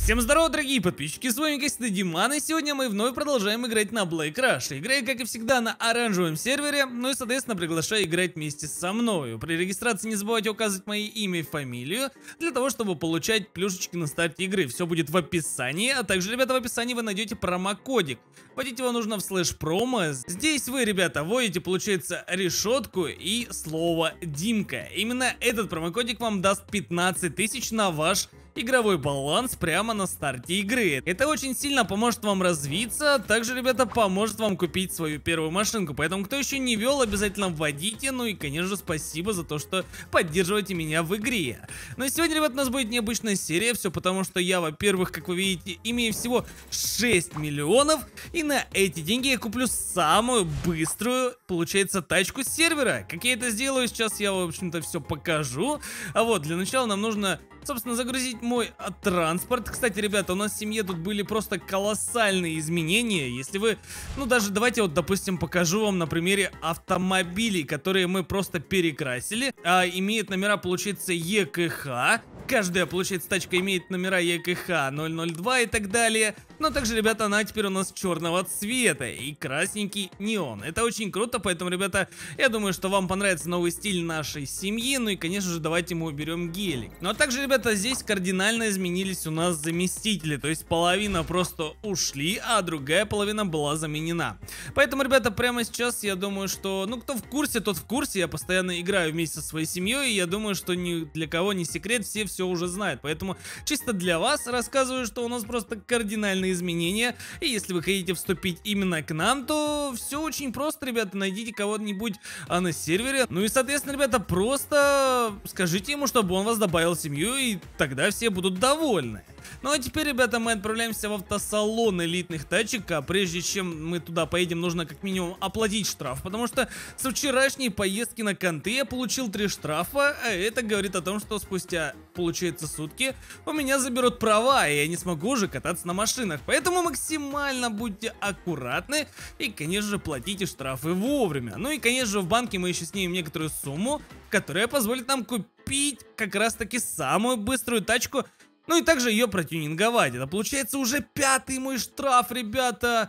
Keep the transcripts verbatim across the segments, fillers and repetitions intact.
Всем здорово, дорогие подписчики, с вами Костя Диман, и сегодня мы вновь продолжаем играть на Black Rush. Играю, как и всегда, на оранжевом сервере, ну и, соответственно, приглашаю играть вместе со мной. При регистрации не забывайте указывать мои имя и фамилию, для того, чтобы получать плюшечки на старте игры. Все будет в описании, а также, ребята, в описании вы найдете промокодик. Вводить его нужно в слэш промо. Здесь вы, ребята, вводите, получается, решетку и слово Димка. Именно этот промокодик вам даст пятнадцать тысяч на ваш игровой баланс прямо на старте игры. Это очень сильно поможет вам развиться, также, ребята, поможет вам купить свою первую машинку. Поэтому, кто еще не вел, обязательно вводите. Ну и, конечно же, спасибо за то, что поддерживаете меня в игре. Но сегодня, ребят, у нас будет необычная серия. Все потому, что я, во-первых, как вы видите, имею всего шесть миллионов. И на эти деньги я куплю самую быструю, получается, тачку с сервера. Как я это сделаю, сейчас я, в общем-то, все покажу. А вот, для начала нам нужно, собственно, загрузить мой а, транспорт. Кстати, ребята, у нас в семье тут были просто колоссальные изменения. Если вы, ну даже давайте вот, допустим, покажу вам на примере автомобилей, которые мы просто перекрасили. А, имеет номера, получается, Е К Х. Каждая, получается, тачка имеет номера Е К Х ноль ноль два и так далее. Но также, ребята, она теперь у нас черного цвета и красненький неон. Это очень круто, поэтому, ребята, я думаю, что вам понравится новый стиль нашей семьи. Ну и, конечно же, давайте мы уберем гелик. Ну а также, ребята, здесь кардинально изменились у нас заместители. То есть половина просто ушли, а другая половина была заменена. Поэтому, ребята, прямо сейчас я думаю, что, ну, кто в курсе, тот в курсе. Я постоянно играю вместе со своей семьей, и я думаю, что ни для кого не секрет, все все уже знают. Поэтому чисто для вас рассказываю, что у нас просто кардинальные изменения. И если вы хотите вступить именно к нам, то все очень просто, ребята. Найдите кого-нибудь а, на сервере. Ну и, соответственно, ребята, просто скажите ему, чтобы он вас добавил в семью, и тогда все будут довольны. Ну а теперь, ребята, мы отправляемся в автосалон элитных тачек. А прежде чем мы туда поедем, нужно как минимум оплатить штраф, потому что со вчерашней поездки на Канты я получил три штрафа. А это говорит о том, что спустя, получается, сутки у меня заберут права, и я не смогу уже кататься на машинах. Поэтому максимально будьте аккуратны и, конечно же, платите штрафы вовремя. Ну и, конечно же, в банке мы еще снимем некоторую сумму, которая позволит нам купить как раз таки самую быструю тачку. Ну и также ее протюнинговать. Это получается уже пятый мой штраф, ребята.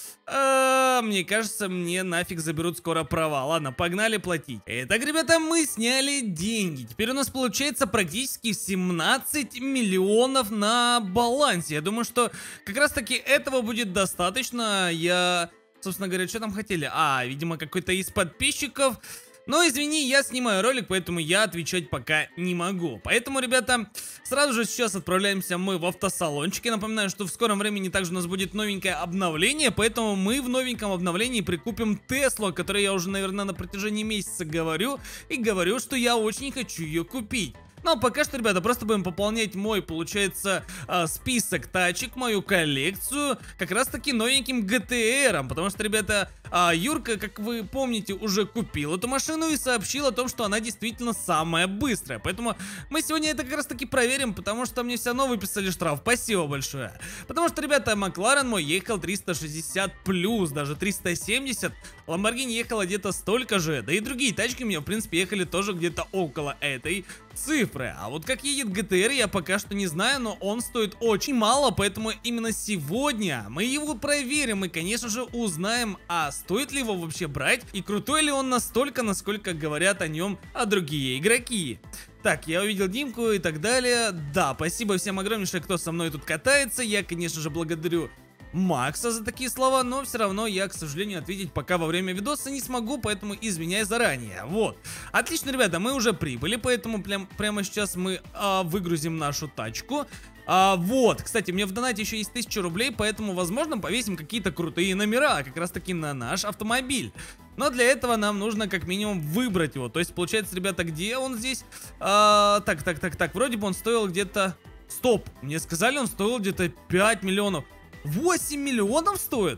А, мне кажется, мне нафиг заберут скоро права. Ладно, погнали платить. Итак, ребята, мы сняли деньги. Теперь у нас получается практически семнадцать миллионов на балансе. Я думаю, что как раз таки этого будет достаточно. Я, собственно говоря, что там хотели? А, видимо, какой-то из подписчиков. Но извини, я снимаю ролик, поэтому я отвечать пока не могу. Поэтому, ребята, сразу же сейчас отправляемся мы в автосалончик. Я напоминаю, что в скором времени также у нас будет новенькое обновление, поэтому мы в новеньком обновлении прикупим Теслу, о которой я уже, наверное, на протяжении месяца говорю. И говорю, что я очень хочу ее купить. Ну а пока что, ребята, просто будем пополнять мой, получается, список тачек, мою коллекцию, как раз таки новеньким Г Т Ром. Потому что, ребята, Юрка, как вы помните, уже купил эту машину и сообщил о том, что она действительно самая быстрая. Поэтому мы сегодня это как раз таки проверим, потому что мне все равно выписали штраф. Спасибо большое. Потому что, ребята, Макларен мой ехал триста шестьдесят плюс, даже триста семьдесят. Ламборгини ехала где-то столько же. Да и другие тачки у меня, в принципе, ехали тоже где-то около этой цифры. А вот как едет Г Т Р, я пока что не знаю, но он стоит очень мало, поэтому именно сегодня мы его проверим и, конечно же, узнаем, а стоит ли его вообще брать и крутой ли он настолько, насколько говорят о нем а другие игроки. Так, я увидел Димку и так далее. Да, спасибо всем огромнейшее, кто со мной тут катается. Я, конечно же, благодарю Макса за такие слова, но все равно я, к сожалению, ответить пока во время видоса не смогу, поэтому извиняюсь заранее. Вот. Отлично, ребята, мы уже прибыли, поэтому прям, прямо сейчас мы а, выгрузим нашу тачку. А, вот, кстати, мне в донате еще есть тысяча рублей, поэтому, возможно, повесим какие-то крутые номера, как раз таки на наш автомобиль. Но для этого нам нужно как минимум выбрать его. То есть, получается, ребята, где он здесь? А, так, так, так, так, вроде бы он стоил где-то... Стоп, мне сказали, он стоил где-то пять миллионов. восемь миллионов стоит?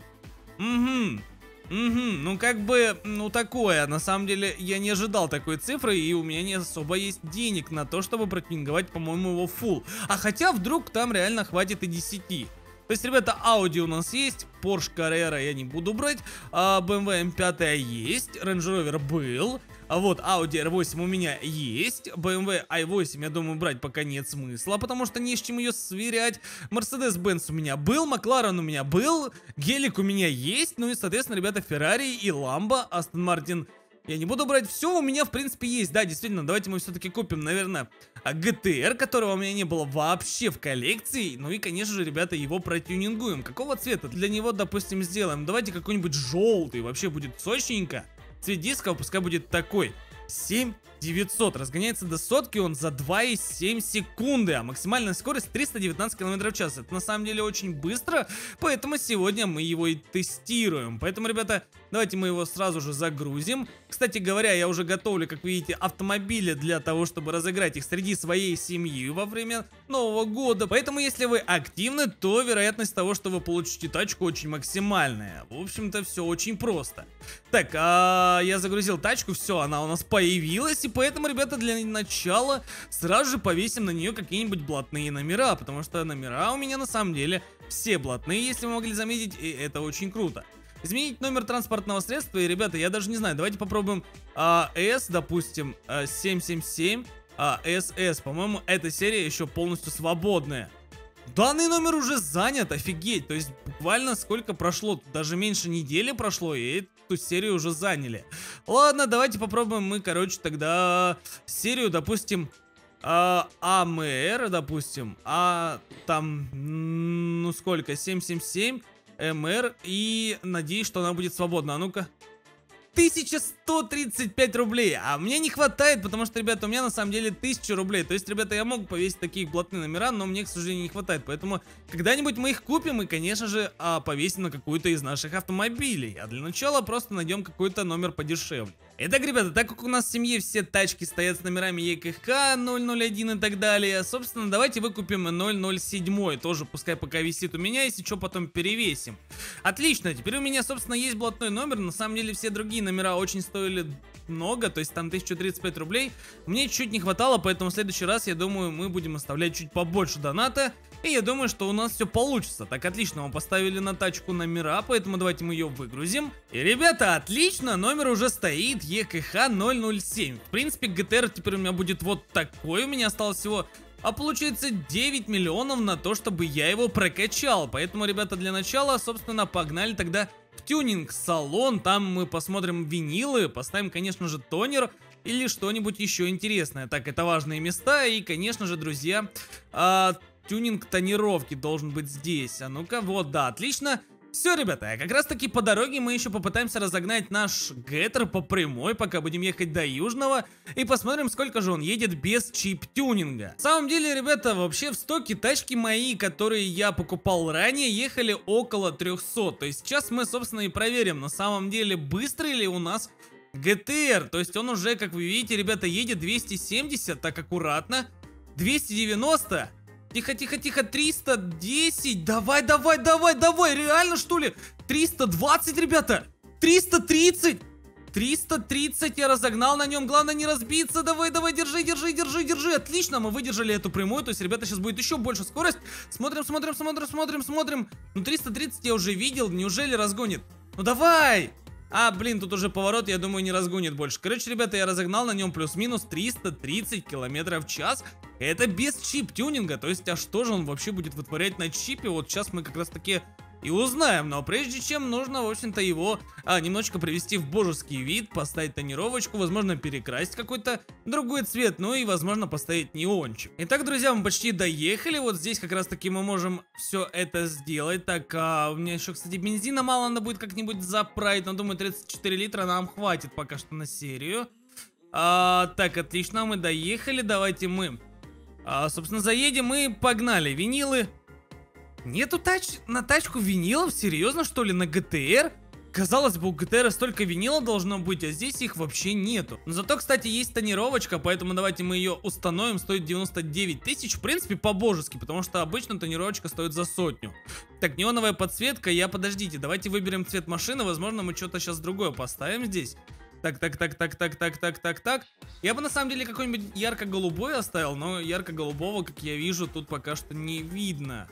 Угу. Угу, ну как бы, ну такое, на самом деле я не ожидал такой цифры, и у меня не особо есть денег на то, чтобы протюнинговать, по-моему, его full. А хотя вдруг там реально хватит и десяти. То есть, ребята, Audi у нас есть, Porsche Carrera я не буду брать, а бэ эм вэ эм пять есть, Range Rover был, А вот Audi эр восемь у меня есть. бэ эм вэ ай восемь, я думаю, брать пока нет смысла, потому что не с чем ее сверять. Mercedes-Benz у меня был, Макларен у меня был, Гелик у меня есть. Ну и, соответственно, ребята, Ferrari и Lambo, Aston Martin я не буду брать. Все у меня, в принципе, есть. Да, действительно, давайте мы все-таки купим, наверное, джи ти ар, которого у меня не было вообще в коллекции. Ну и, конечно же, ребята, его протюнингуем. Какого цвета для него, допустим, сделаем? Давайте какой-нибудь желтый, вообще будет сочненько. Цвет диска пускай будет такой. семь девятьсот. Разгоняется до сотки он за два и семь секунды, а максимальная скорость триста девятнадцать километров в час. Это на самом деле очень быстро, поэтому сегодня мы его и тестируем. Поэтому, ребята, давайте мы его сразу же загрузим. Кстати говоря, я уже готовлю, как видите, автомобили для того, чтобы разыграть их среди своей семьи во время Нового года. Поэтому, если вы активны, то вероятность того, что вы получите тачку, очень максимальная. В общем-то, все очень просто. Так, а я загрузил тачку, все, она у нас появилась. И поэтому, ребята, для начала сразу же повесим на нее какие-нибудь блатные номера. Потому что номера у меня на самом деле все блатные, если вы могли заметить, и это очень круто. Изменить номер транспортного средства, и, ребята, я даже не знаю, давайте попробуем а, S, допустим, а, семь семь семь, а, эс эс, по-моему, эта серия еще полностью свободная. Данный номер уже занят, офигеть, то есть буквально сколько прошло, даже меньше недели прошло, и эту серию уже заняли. Ладно, давайте попробуем мы, короче, тогда серию, допустим, а, АМР, допустим, а там, ну сколько, семь семь семь, эм эр, и надеюсь, что она будет свободна. А ну-ка. тысяча сто тридцать пять рублей. А мне не хватает, потому что, ребята, у меня на самом деле тысяча рублей. То есть, ребята, я могу повесить такие блатные номера, но мне, к сожалению, не хватает. Поэтому когда-нибудь мы их купим и, конечно же, повесим на какую-то из наших автомобилей. А для начала просто найдем какой-то номер подешевле. Итак, ребята, так как у нас в семье все тачки стоят с номерами е ка ха ноль ноль один и так далее, собственно, давайте выкупим ноль ноль семь, тоже пускай пока висит у меня, если что, потом перевесим. Отлично, теперь у меня, собственно, есть блатной номер, на самом деле все другие номера очень стоили много, то есть там тысяча тридцать пять рублей, мне чуть не хватало, поэтому в следующий раз, я думаю, мы будем оставлять чуть побольше доната. И я думаю, что у нас все получится. Так, отлично, мы поставили на тачку номера, поэтому давайте мы ее выгрузим. И, ребята, отлично, номер уже стоит, е ка ха ноль ноль семь. В принципе, джи ти ар теперь у меня будет вот такой, у меня осталось всего, а получается, девять миллионов на то, чтобы я его прокачал. Поэтому, ребята, для начала, собственно, погнали тогда в тюнинг-салон. Там мы посмотрим винилы, поставим, конечно же, тонер или что-нибудь еще интересное. Так, это важные места и, конечно же, друзья... А тюнинг тонировки должен быть здесь. А ну-ка, вот, да, отлично. Все, ребята, а как раз таки по дороге мы еще попытаемся разогнать наш Геттер по прямой, пока будем ехать до Южного. И посмотрим, сколько же он едет без чип-тюнинга. На самом деле, ребята, вообще в стоке тачки мои, которые я покупал ранее, ехали около трёхсот. То есть сейчас мы, собственно, и проверим, на самом деле, быстрый ли у нас джи ти ар. То есть он уже, как вы видите, ребята, едет двести семьдесят, так аккуратно. двести девяносто. Тихо, тихо, тихо, триста десять, давай, давай, давай, давай, реально что ли? триста двадцать, ребята, триста тридцать, триста тридцать я разогнал на нем, главное не разбиться, давай, давай, держи, держи, держи, держи, отлично, мы выдержали эту прямую, то есть, ребята, сейчас будет еще больше скорость, смотрим, смотрим, смотрим, смотрим, смотрим, ну триста тридцать я уже видел, неужели разгонит? Ну давай! А, блин, тут уже поворот, я думаю, не разгонит больше. Короче, ребята, я разогнал на нем плюс-минус триста тридцать километров в час. Это без чип-тюнинга. То есть, а что же он вообще будет вытворять на чипе? Вот сейчас мы как раз-таки и узнаем. Но прежде чем, нужно, в общем-то, его а, немножечко привести в божеский вид, поставить тонировочку, возможно, перекрасить какой-то другой цвет, ну и, возможно, поставить неончик. Итак, друзья, мы почти доехали. Вот здесь как раз-таки мы можем все это сделать. Так, а, у меня еще, кстати, бензина мало, надо будет как-нибудь заправить. Но, думаю, тридцать четыре литра нам хватит пока что на серию. А, так, отлично, мы доехали. Давайте мы, а, собственно, заедем и погнали. Винилы. Нету тач... на тачку винилов? Серьезно, что ли, на джи ти ар? Казалось бы, у джи ти ар столько винила должно быть, а здесь их вообще нету. Но зато, кстати, есть тонировочка, поэтому давайте мы ее установим. Стоит девяносто девять тысяч, в принципе, по-божески, потому что обычно тонировочка стоит за сотню. Так, неоновая подсветка, я, подождите, давайте выберем цвет машины, возможно, мы что-то сейчас другое поставим здесь. Так, так, так, так, так, так, так, так, так. Я бы на самом деле какой-нибудь ярко-голубой оставил, но ярко-голубого, как я вижу, тут пока что не видно.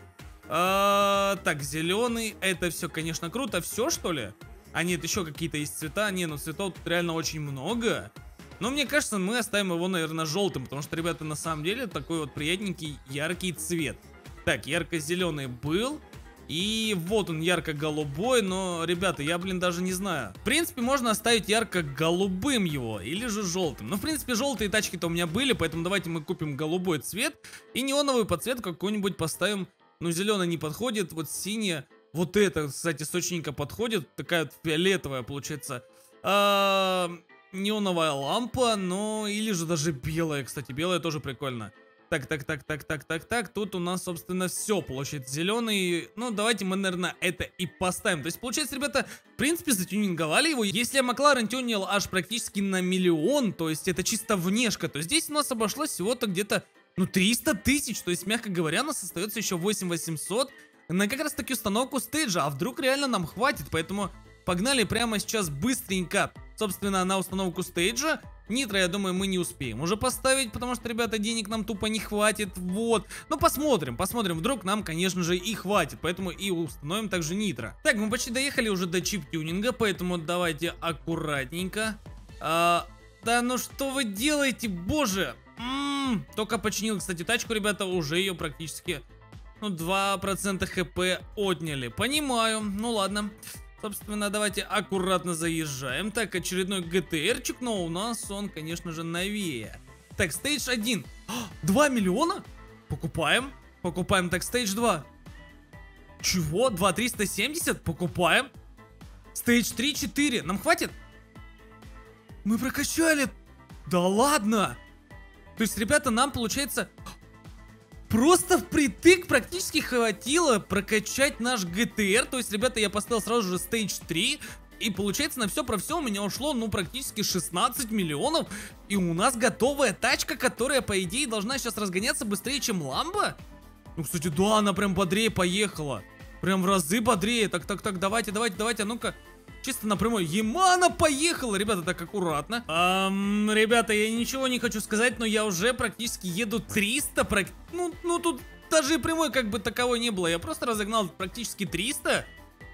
А, так, зеленый, это все, конечно, круто. Все, что ли? А нет, еще какие-то есть цвета. Не, ну цветов тут реально очень много. Но мне кажется, мы оставим его, наверное, желтым, потому что, ребята, на самом деле такой вот приятненький яркий цвет. Так, ярко-зеленый был. И вот он, ярко-голубой, но, ребята, я, блин, даже не знаю. В принципе, можно оставить ярко-голубым его, или же желтым. Но, в принципе, желтые тачки-то у меня были, поэтому давайте мы купим голубой цвет. И неоновую подсветку какую-нибудь поставим. Ну, зеленый не подходит, вот синяя. Вот это, кстати, сочненько подходит. Такая вот фиолетовая, получается. А, неоновая лампа, но... Или же даже белая, кстати, белая тоже прикольно. Так, так, так, так, так, так, так. Тут у нас, собственно, все получается. Зеленый. Ну, давайте мы, наверное, это и поставим. То есть, получается, ребята, в принципе, затюнинговали его. Если я Макларен тюнил аж практически на миллион, то есть это чисто внешка, то здесь у нас обошлось всего-то где-то, ну, триста тысяч. То есть, мягко говоря, у нас остается еще восемь тысяч восемьсот на как раз таки установку стейджа. А вдруг реально нам хватит? Поэтому погнали прямо сейчас быстренько, собственно, на установку стейджа. Нитро, я думаю, мы не успеем уже поставить, потому что, ребята, денег нам тупо не хватит, вот. Ну, посмотрим, посмотрим, вдруг нам, конечно же, и хватит, поэтому и установим также нитро. Так, мы почти доехали уже до чип-тюнинга, поэтому давайте аккуратненько. А, да ну что вы делаете, боже! М-м, только починил, кстати, тачку, ребята, уже ее практически, ну, два процента хп отняли. Понимаю, ну ладно. Собственно, давайте аккуратно заезжаем. Так, очередной ГТРчик, но у нас он, конечно же, новее. Так, стейдж один. два миллиона? Покупаем. Покупаем. Так, стейдж два. Чего? два триста семьдесят? Покупаем. Стейдж три четыре. Нам хватит? Мы прокачали. Да ладно. То есть, ребята, нам получается... Просто впритык практически хватило прокачать наш ГТР. То есть, ребята, я поставил сразу же стейдж три. И получается, на все про все у меня ушло, ну, практически шестнадцать миллионов. И у нас готовая тачка, которая, по идее, должна сейчас разгоняться быстрее, чем Ламбо. Ну, кстати, да, она прям бодрее поехала. Прям в разы бодрее. Так, так, так, давайте, давайте, давайте, а ну-ка. Чисто напрямую. Ямана поехала, ребята, так аккуратно. Эм, ребята, я ничего не хочу сказать, но я уже практически еду триста. Про... Ну, ну, тут даже и прямой как бы таковой не было. Я просто разогнал практически триста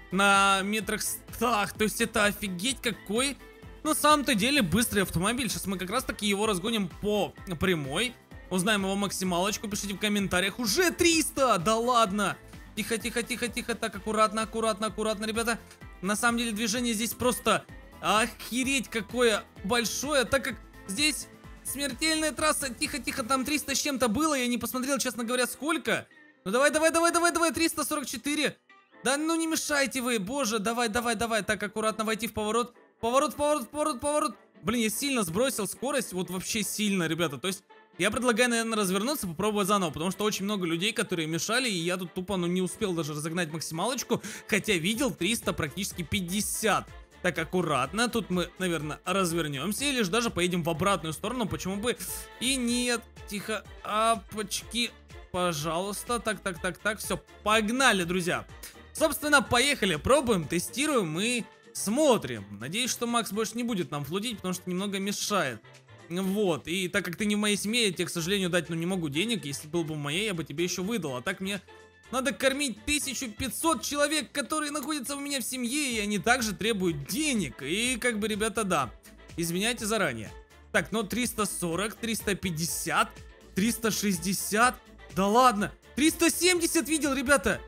на метрах стах. То есть это офигеть какой, на самом-то деле, быстрый автомобиль. Сейчас мы как раз таки его разгоним по прямой. Узнаем его максималочку, пишите в комментариях. Уже триста! Да ладно! Тихо, тихо, тихо, тихо. Так, аккуратно, аккуратно, аккуратно, ребята. На самом деле движение здесь просто охереть какое большое, так как здесь смертельная трасса. Тихо, тихо, там триста с чем-то было, я не посмотрел, честно говоря, сколько. Ну давай, давай, давай, давай, давай, триста сорок четыре. Да ну не мешайте вы, боже, давай, давай, давай. Так, аккуратно войти в поворот. Поворот, поворот, поворот, поворот. Блин, я сильно сбросил скорость, вот вообще сильно, ребята. То есть я предлагаю, наверное, развернуться, попробовать заново, потому что очень много людей, которые мешали, и я тут тупо, ну, не успел даже разогнать максималочку, хотя видел триста практически пятьдесят. Так, аккуратно, тут мы, наверное, развернемся, или же даже поедем в обратную сторону, почему бы и нет. Тихо, апочки, пожалуйста. Так, так, так, так, все, погнали, друзья. Собственно, поехали, пробуем, тестируем и смотрим. Надеюсь, что Макс больше не будет нам флудить, потому что немного мешает. Вот, и так как ты не в моей семье, я тебе, к сожалению, дать, ну, не могу денег. Если был бы в моей, я бы тебе еще выдал. А так мне надо кормить тысячу пятьсот человек, которые находятся у меня в семье, и они также требуют денег. И как бы, ребята, да, извиняйте заранее. Так, ну, триста сорок, триста пятьдесят, триста шестьдесят. Да ладно, триста семьдесят видел, ребята.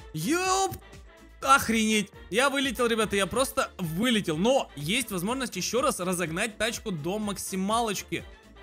Ёп. Охренеть, я вылетел, ребята, я просто вылетел. Но есть возможность еще раз разогнать тачку до максималочки.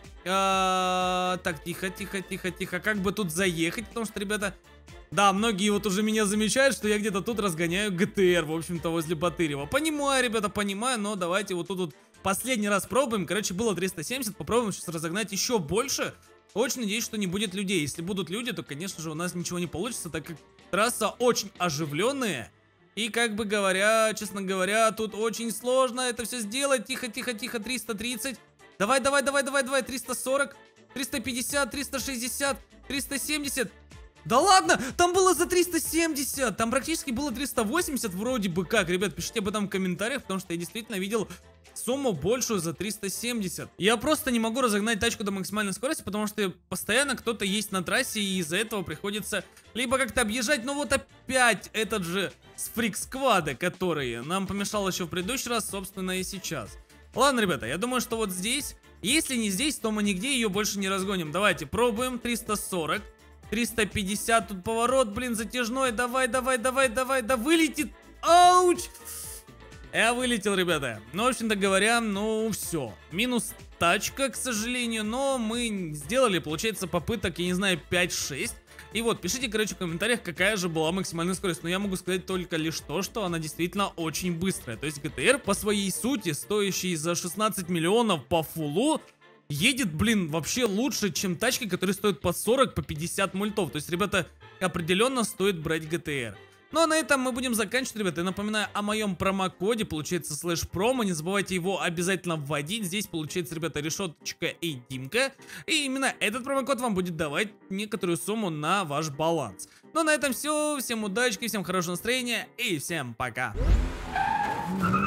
А, так, тихо, тихо, тихо, тихо. Как бы тут заехать, потому что, ребята, да, многие вот уже меня замечают, что я где-то тут разгоняю ГТР, в общем-то, возле Батырева. Понимаю, ребята, понимаю, но давайте вот тут вот последний раз пробуем. Короче, было триста семьдесят, попробуем сейчас разогнать еще больше. Очень надеюсь, что не будет людей. Если будут люди, то, конечно же, у нас ничего не получится, так как трасса очень оживленная. И, как бы говоря, честно говоря, тут очень сложно это все сделать. Тихо, тихо, тихо, триста тридцать. Давай, давай, давай, давай, давай, триста сорок, триста пятьдесят, триста шестьдесят, триста семьдесят. Да ладно, там было за триста семьдесят. Там практически было триста восемьдесят вроде бы как. Ребят, пишите об этом в комментариях, потому что я действительно видел сумму большую за триста семьдесят. Я просто не могу разогнать тачку до максимальной скорости, потому что постоянно кто-то есть на трассе, и из-за этого приходится либо как-то объезжать. Но вот опять этот же с фрик-сквада, который нам помешал еще в предыдущий раз, собственно, и сейчас. Ладно, ребята, я думаю, что вот здесь Если не здесь, то мы нигде ее больше не разгоним. Давайте пробуем. триста сорок. триста пятьдесят. Тут поворот, блин, затяжной. Давай, давай, давай, давай. Да вылетит. Ауч. Я вылетел, ребята. Ну, в общем-то говоря, ну, все. Минус тачка, к сожалению. Но мы сделали, получается, попыток, я не знаю, пять-шесть. И вот, пишите, короче, в комментариях, какая же была максимальная скорость. Но я могу сказать только лишь то, что она действительно очень быстрая. То есть джи ти ар по своей сути, стоящий за шестнадцать миллионов по фуллу, едет, блин, вообще лучше, чем тачки, которые стоят по сорок, по пятьдесят мультов. То есть, ребята, определенно стоит брать джи ти ар. Ну а на этом мы будем заканчивать, ребята. Я напоминаю о моем промокоде, получается, слэш промо. Не забывайте его обязательно вводить. Здесь получается, ребята, решеточка и Димка. И именно этот промокод вам будет давать некоторую сумму на ваш баланс. Ну а на этом все. Всем удачи, всем хорошего настроения и всем пока.